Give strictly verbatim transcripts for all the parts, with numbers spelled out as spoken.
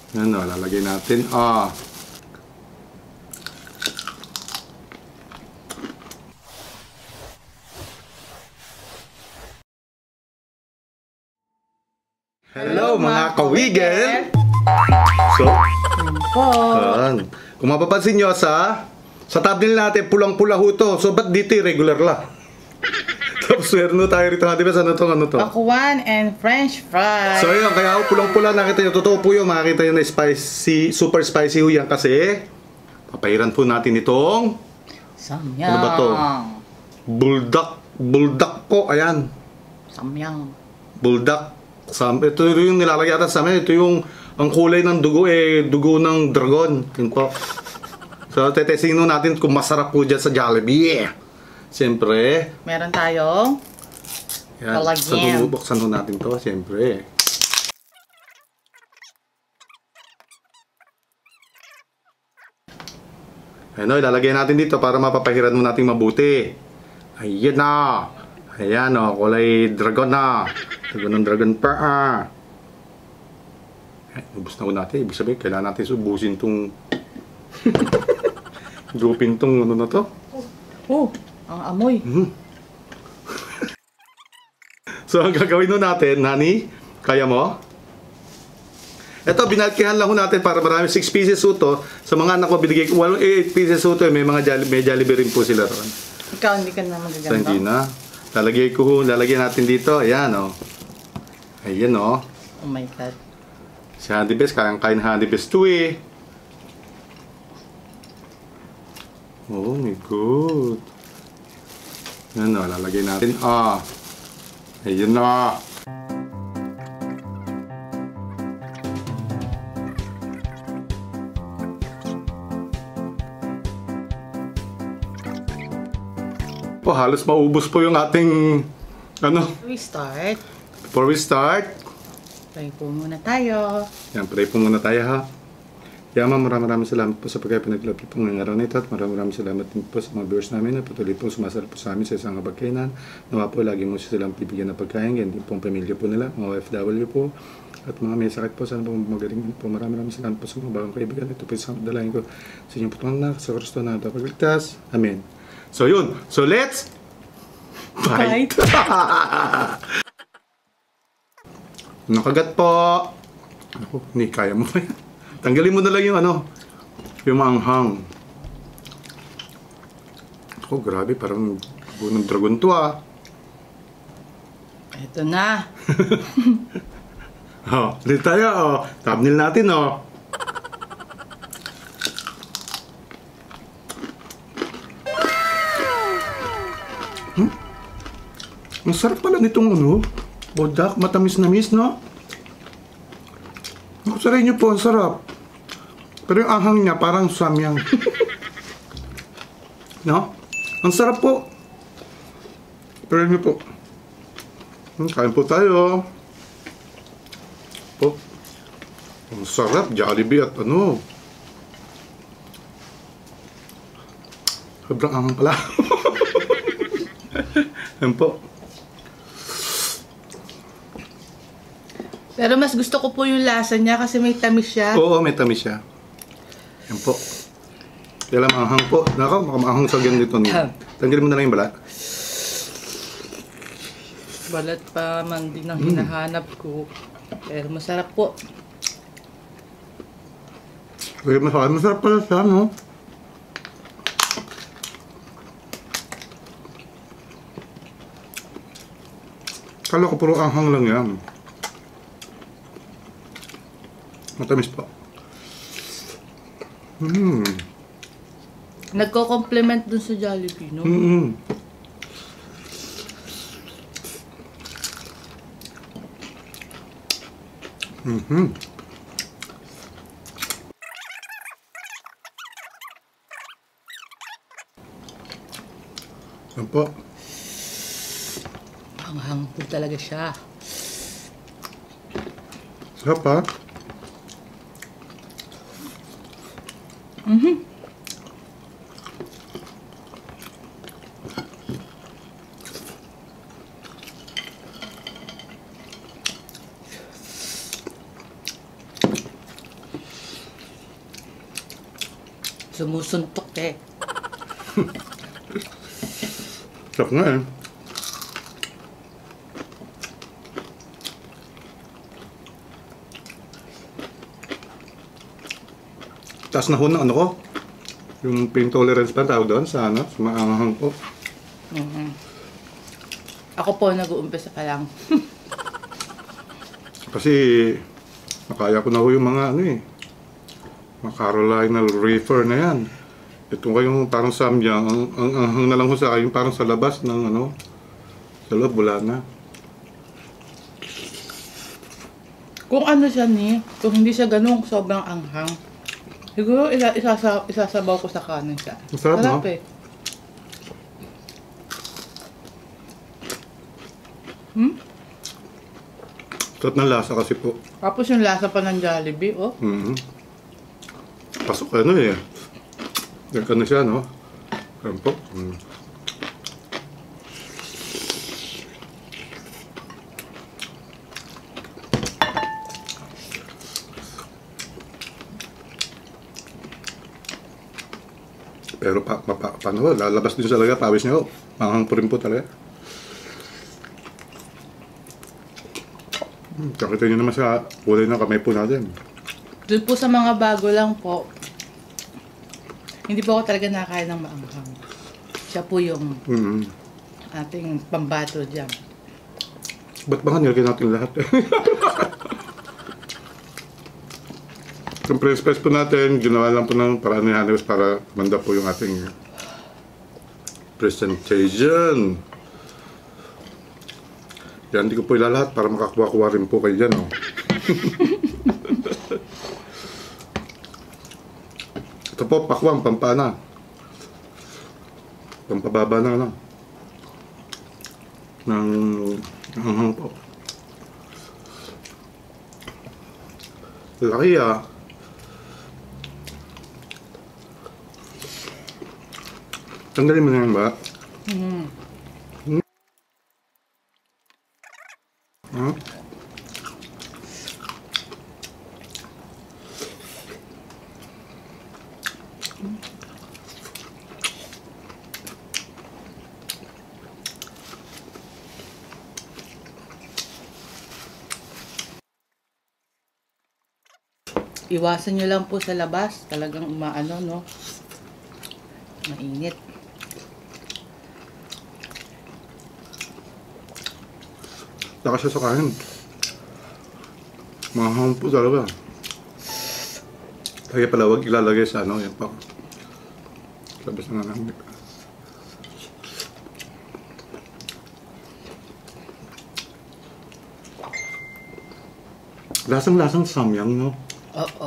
Yan o, lalagay natin. Ah. Hello mga kawigel! So, yan. Kung mapapansin nyo sa sa thumbnail natin, pulang-pula ho to. So, ba't dito regular lang? Tapos, meron tayo rito. Di ba, ano to? Ano to? Pakwan and french fries. So, yun. Kaya ho, pulang-pula. Nakita nyo. Totoo po yun. Makikita nyo na spicy, super spicy ho yan. Kasi, papahiran po natin itong Samyang. ano ba to? Buldak. Buldak po. Ayan. Samyang. Buldak. Sam ito yung nilalagay ata sa amin. Ito yung ang kulay ng dugo eh. Dugo ng dragon. Yun po. So, tetesting natin kung masarap po dyan sa Jollibee. Yeah. Siyempre. Meron tayong Yan. lalagyan. Buksan ho natin to. Siyempre. Ayan o, ilalagay natin dito para mapapahiran mo natin mabuti. Ayan na. Ayan o, kulay dragon na. Dragon ng dragon pa ah. Ayan, ubus na ho natin. Ibig sabihin, kailangan natin subusin itong Dupin tong ano na to? Oh, ang amoy. Mm. So, ang gagawin nun natin, Nani, kaya mo? Ito, binalkihan lang ho natin para marami. six pieces ho to. Sa mga anak ko, binigay ko, well, eight pieces ho to. May mga jolly, may Jollibee rin po sila ron. Ikaw, hindi ka na magaganto. So, hindi na. Lalagay ko ho, lalagyan natin dito. Ayan, o. Oh. Ayan, o. Oh. Oh my God. Si Handy Best, kayang-kain Handy Best to eh. Oh my God. Yan o, lalagay natin. Ah. Ayun na. Po, halos maubos po yung ating ano. We start. Before we start, Pray po muna tayo. yan, pray po muna tayo ha. Kaya ma'am, maraming maraming salamat po sa pagkapinag-love po ngayong araw na ito at maraming maraming salamat din po sa mga viewers namin na patuloy po sumasarap po sa amin sa isang kabagkainan. Nawa po lagi mo silang bibigyan ng pagkain, ganyan din po ang pamilya po nila, mga O F W po at mga may sakit po. Sana po magaling po. Maraming maraming salamat po sa mga bagong kaibigan. Ito po isang dalahin ko sa inyong putong anak sa Kristo na napagligtas. Amen. So yun. So let's fight! Nakagat po. Ako, hindi kaya mo pa yan. Tanggalin mo na lang yung ano, yung manghang. Oh, grabe, parang bunong dragon to ah. Ito na. Oh, dito tayo oh. Thumbnail natin oh. Hmm? Ang sarap pala nitong ano, bodak, matamis-namis no? Ako sa rin nyo po, ang sarap. Pero yung ahang niya, parang samyang. No? Ang sarap po. Pero nyo po. Hmm, kain po tayo. Po. Ang sarap, Jollibee at ano. Sobrang ahang pala. Yan po. Pero mas gusto ko po yung lasa niya kasi may tamis siya. Oo, may tamis siya. Yan po. Kaya lang anghang po. Naka, makamahang sa ganito niya. Tanggalin mo na lang yung balat. Balat pa man din ang hinahanap ko. Pero masarap po. Kaya masarap, masarap pala siya, no? Kala ko puro anghang lang yan. Matamis pa. Hmm. Nagko-complement dun sa Jollibee, no? Mm-hmm. Mm-hmm. Yan po. Hanghang po talaga siya. Sarap ha? Mhm. Sumusuntok eh. Sarap nga eh. Taas na ho ng ano ko. Yung pain tolerance pa tawag doon sa ano, sa maanghang ko. Mhm. Ako po nag-uumpisa pa lang. Kasi nakaya ko na ho yung mga ano eh. Mga Carolina Reaper na yan. Ito kayong parang samyang, ang, ang, ang hang na lang ho sa akin, parang sa labas ng ano, sa loob, wala na. Kung ano siya ni, kung hindi siya ganun sobrang anghang, siguro isa, isasa, isasabaw ko sa kanin siya. Masarap, no? eh. Hmm? Sarap ng lasa kasi po. Tapos yung lasa pa ng Jollibee, oh. Mm-hmm. Pasok ano eh. Nagkano siya, no? Ayan po. Mm. Pero pa, pa, pa, paano ho? Lalabas din talaga, pawis niyo. Manghang po rin po talaga. Hmm, kakita niyo naman sa kulay ng kamay po natin. Doon po sa mga bago lang po, hindi po ako talaga nakakain ng maanghang. Siya po yung Mm-hmm. ating pambato dyan. Ba't ba nga nilagyan natin lahat? Yung press press po natin, ginawa lang po ng paraan ni Hanes para manda po yung ating presentation. Yan, hindi ko po ilalahat para makakuha-kuha rin po kayo dyan, oh. Ito po, pakwang, pampana. Pampababa ng ano. Ng anghang po. Laki ah. Tanggalin mo na yan ba? Mm. Hmm? Huh? Iwasan nyo lang po sa labas. Talagang umaano, no? Mainit. Lakas siya sa kanin. Mahang po talaga. Kaya pala wag ilalagay sa ano, yan pa. Labas na lang. Lasang-lasang samyang, no? Oo.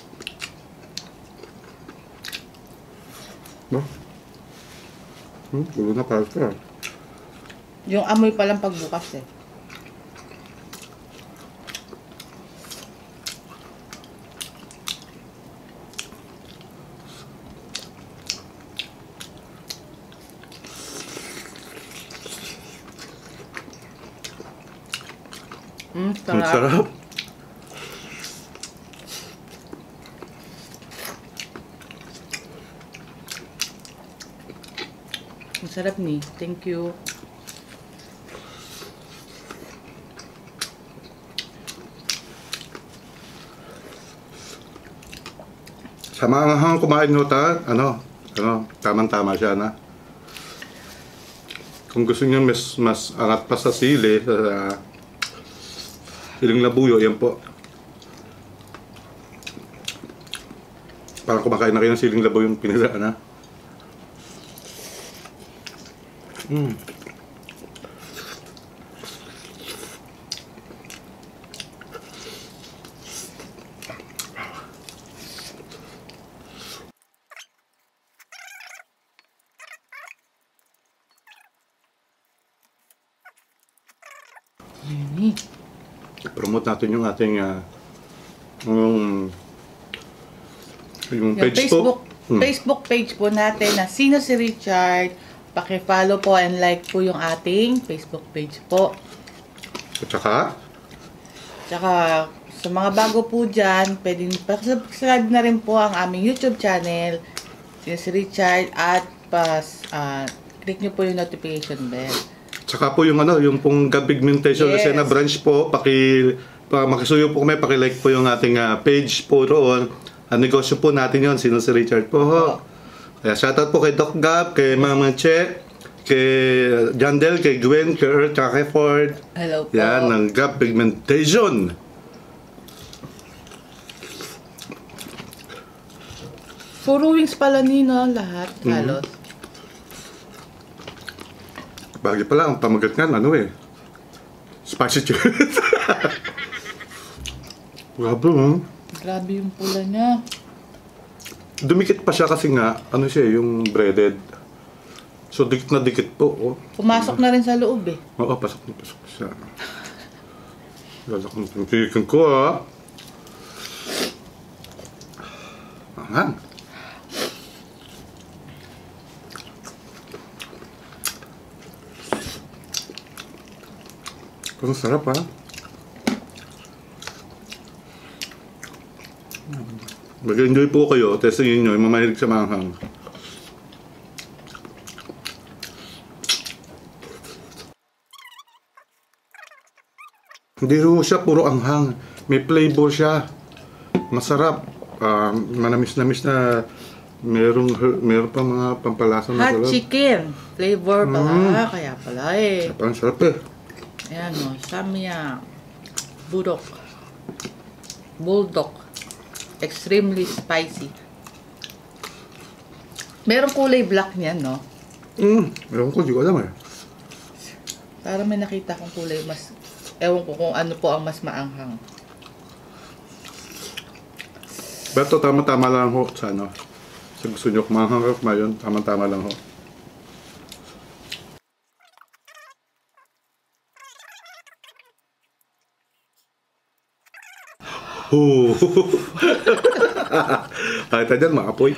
No? Hmm, gulo na para ito. Yung amoy pa lang pagbukas eh. Mm, Ang sarap. sarap. Ang sarap ni. Thank you. Sa mga kumain nyo ta, ano, ano, tamang-tama siya na. Kung gusto niyo mas, mas angat pa sa sili, sa siling labuyo, yan po. Parang kumakain na kayo ng siling labuyo yung pinila, na. Mm. Yummy. Promote natin yung ating uh, yung, yung Yung page Facebook, po. Hmm. Facebook page po natin na Sino si Richard. Paki-follow po and like po yung ating Facebook page po. At saka, Tsaka sa mga bago po dyan, pwedeng pa-subscribe na rin po ang aming YouTube channel. si Richard at pas, ah, click nyo po yung notification bell. Tsaka po yung ano, yung pong Gab Pigmentation Yes. Lucena branch po, paki, pa, makisuyo po kami, paki-like po yung ating ah, page po roon. Ang negosyo po natin yon, sino si Richard po ho. Kaya shoutout po kay Doc Gab, kay Mama Che, kay Jandel, kay Gwen, kay Earth, tsaka kay Ford. Hello po. Yan, ng Gab Pigmentation. Puro wings pala nino lahat, halos. Bagay pala, ang pamagat nga, ano eh. Spicy chicken. Grabe mo. Grabe yung pula niya. Dumikit pa siya kasi nga, ano siya, yung breaded. So, dikit na dikit po. Oh. Pumasok na rin sa loob eh. Oo, pasok na pasok siya. Lalak ng chicken ko, ha. Angan. Ang sarap, ha. Mag-enjoy po kayo. Testingin nyo, yung mamahilig sa manghang. Hindi rin siya puro anghang. May flavor siya. Masarap. Uh, manamis-namis na merong, meron pa mga pampalasa na Hot sarap. chicken. Flavor pala. Mm. Kaya pala eh. Ang sarap eh. Ayan o. Samyang. Budok. Bulldog. Extremely spicy. Merong kulay black niyan, no? Mm, ewan ko, di ko alam eh. Parang may nakita kong kulay mas... Ewan ko kung ano po ang mas maanghang. Pero tama-tama lang ho sa ano. Sa gusto nyo kumanghang ka kumayon, tama-tama lang ho. Oh. Kahit dyan, maapoy.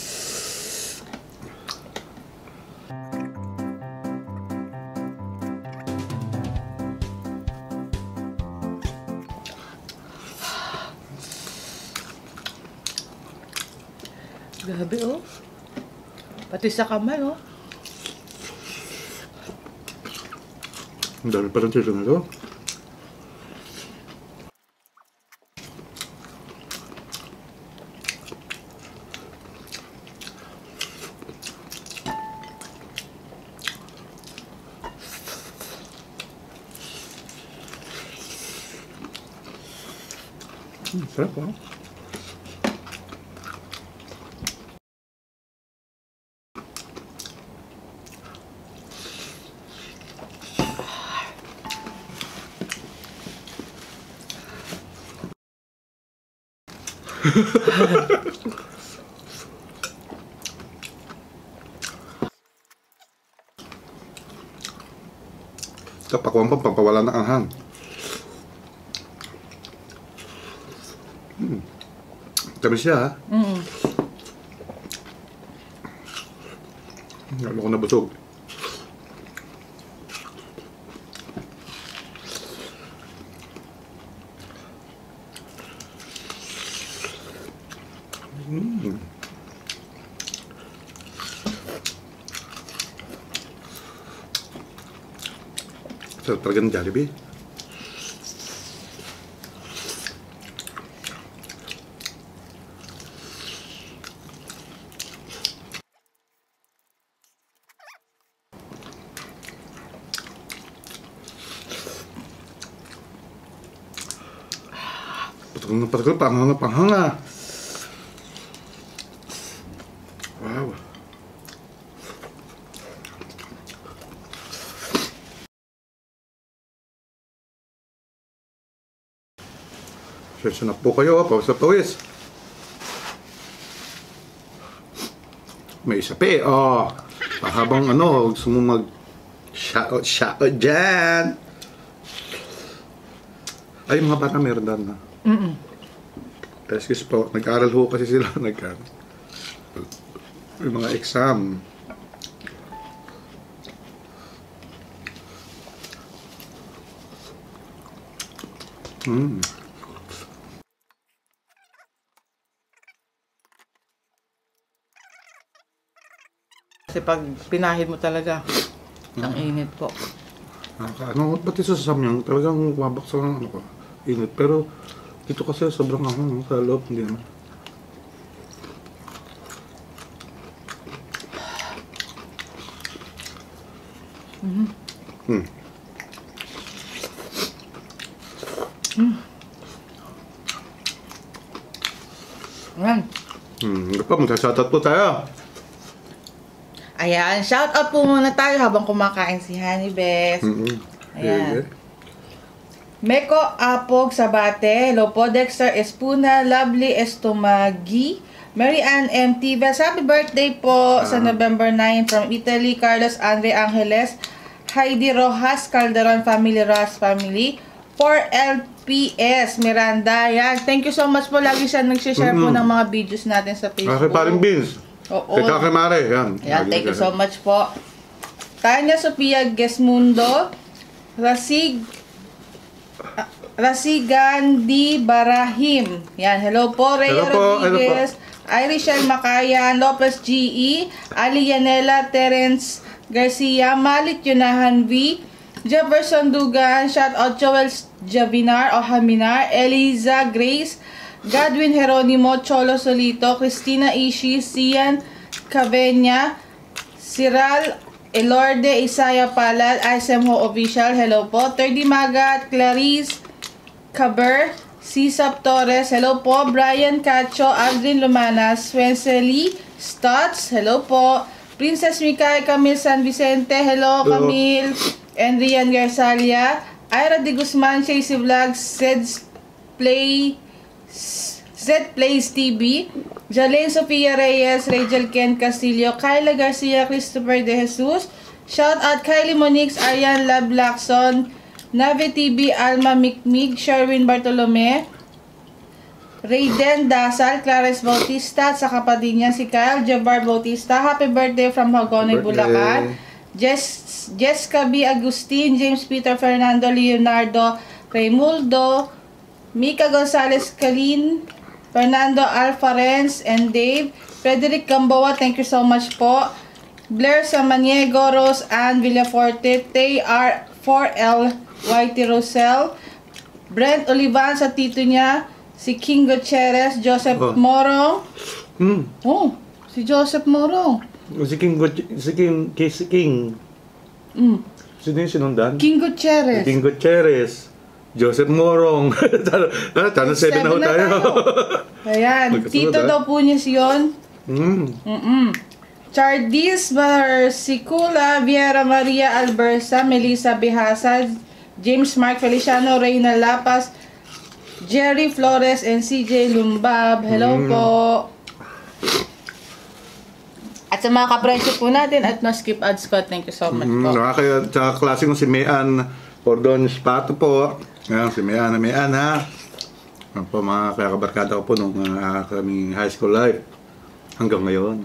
Grabe, oh. Pati sa kamay, oh. Ang dami pa rin chicken na ito. Hmm, sarap oh. Kapakuan pa, pampawala ng anghang. Hmm. Kami siya ha. Mm. Lalo ko nabusog. Mm. Sarap talaga ng Jollibee. Patagal na patagal, panghang na panghang ah. Wow. Sensya na po kayo, pawis na pawis. May isa pa eh, oh. Habang ano, gusto mo mag shoutout, shoutout dyan. Ay, mga bata meron doon na. Mm-mm. Excuse po, nag-aral ho kasi sila, nag-aral. May mga exam. Mm. Kasi pag pinahid mo talaga, ang init po. Nakaka- Ano, pati sa samyang, talagang wabak sa ano ko, init. Pero dito kasi sobrang ano, sa loob, hindi naman. Mm-hmm. Hmm. Mm. Ayan. Hmm, hindi pa, magsa-shoutout po tayo. Ayan, shout out po muna tayo habang kumakain si Honey Best. Mm-hmm. Ayan. Meko Apog Sabate, hello po. Dexter Espuna, Lovely Estomagi, Mary Ann M. Tibes, happy birthday po sa November ninth from Italy. Carlos Andre Angeles, Heidi Rojas, Calderon Family, Rojas Family, four L P S, Miranda. Yan. Thank you so much po. Lagi siya nag-share po Mm-hmm. ng mga videos natin sa Facebook. Okay, paring Beans. Oo. Kay Kake Mare, yan. Yan, Lagi thank you siya. so much po. Tanya Sofia Gesmundo, Rasig, ah, Rasigandi Barahim. Yan, hello po. Rhea Hello po, hello po. Rodriguez, Irishel Makayan, Lopez G E, Ali Yanela, Terence Garcia, Malit Yunahan V, Jefferson Dugan, shout out Joel Javinar o Haminar, Eliza Grace, Godwin Jeronimo, Cholo Solito, Cristina Ishi, Sian Cavenya, Siral Elorde, Isaya Palal, I S M H O Official, hello po. Thirdy Magat, Clarice Caber, Cisap Torres, hello po. Brian Cacho, Aldrin Lumanas, Wencely Stutz, hello po. Princess Mikay, Camille San Vicente, hello Hello. Camille. Enrian Garsalia, Ira De Guzman, Chasey Vlogs, Zed's Play, Z Plays T V, Jalen Sofia Reyes, Rachel Ken Castillo, Kyla Garcia, Christopher De Jesus, shout out Kylie Monix, Ariane Lab Lacson, Nave T V, Alma Mikmig, Sherwin Bartolome, Raiden Dasal, Clarence Bautista, at sa kapatid niya si Kyle Jabbar Bautista. Happy birthday from Hagonoy, Birthday. Bulacan. Jess, Jessica B. Agustin, James Peter Fernando, Leonardo Raymuldo, Mika Gonzalez Calin, Fernando Alfarenz, and Dave. Frederick Gamboa, thank you so much po. Blair Samaniego, Rose Ann Villaforte, Tay R. four L, Whitey Rosel, Brent Olivan sa tito niya, si King Gutierrez, Joseph Oh. Morong. Hmm. Oh, si Joseph Morong. Si King, Gut- si King, si King. Mm. Sino yung sinundan? King Gutierrez. King Gutierrez. Joseph Morong. Tano seven na ho Seven na tayo. Ayan, Magkasunod, tito ah. daw po niya siyon. Hmm. Mm-mm. Chardis Marsicula, Viera Maria Albersa, Melissa Behasa, James Mark Feliciano, Reyna Lapas, Jerry Flores, and C J Lumbab. Hello Mm. po. At sa mga kaprensyo po natin at no skip ads ko, thank you so much Mm, po. nakakaya, tsaka klase ko si Mayan Cordon Spato po. Ayan, si Mayan, Mayan ha. Ayan po, mga kaya kabarkada ko po nung uh, kaming high school life. Hanggang ngayon.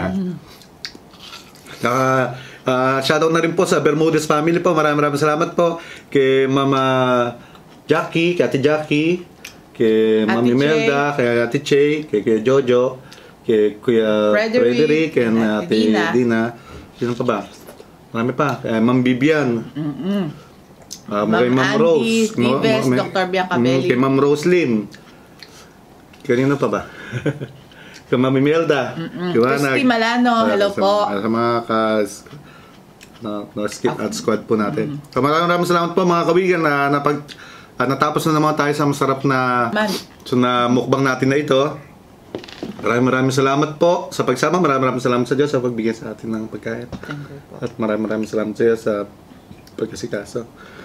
Tsaka, uh, shoutout na rin po sa Bermudez family po. Maraming maraming salamat po. Kay Mama Jackie, kay Ate Jackie, kay Ate Mami Che. Melda, kay Ate Che, kay, kay Jojo, kay Kuya Frederick, Frederick, and and Ate Dina. Dina. Sino pa ba? Marami pa. Kay Ma'am Bibian. Mm-mm. Uh, Ma'am kay Ma'am Andy Rose. Vives, may- Doctor Bianca Mm, Belli. Kay Ma'am Roslyn. Kanino pa ba? Kay Ma'am Imelda. Christy Malano, hello sa, po. Sa mga kas... Na, na skip at squad po natin. So maraming maraming salamat po mga kawigan na napag... ah, natapos na naman tayo sa masarap na... Man. So na mukbang natin na ito. Maraming maraming salamat po sa pagsama. Maraming maraming salamat sa Diyos sa pagbigay sa atin ng pagkain. Thank you po. At maraming maraming salamat sa iyo sa pagkasikaso.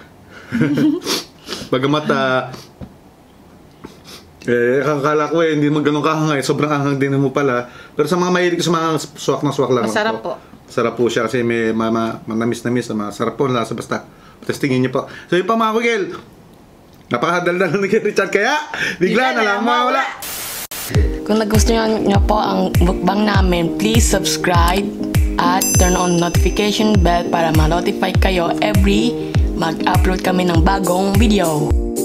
Bagamat ah, eh, akala ko eh, hindi mo ganun kahangay. Sobrang ahang din mo pala. Pero sa mga mahilig ko sa mga swak na swak lang. Masarap po. Masarap po siya kasi may mama, manamis-namis. Masarap po. Lasa basta. Testingin niyo po. So yun pa mga kugil. Napakadaldal ni Richard kaya bigla na lang mawala. Kung nagustuhan nyo po ang mukbang namin, please subscribe at turn on notification bell para ma-notify kayo every mag-upload kami ng bagong video.